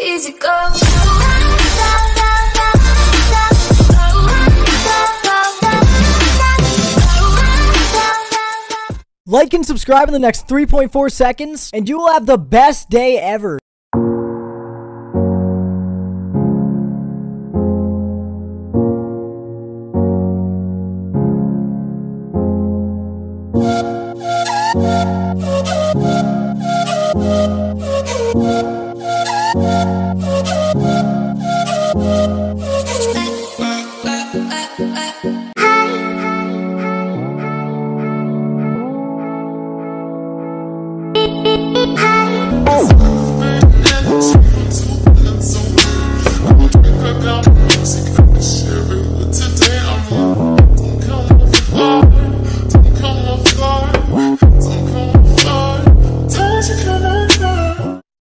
easy go. Like and subscribe in the next 3.4 seconds, and you will have the best day ever.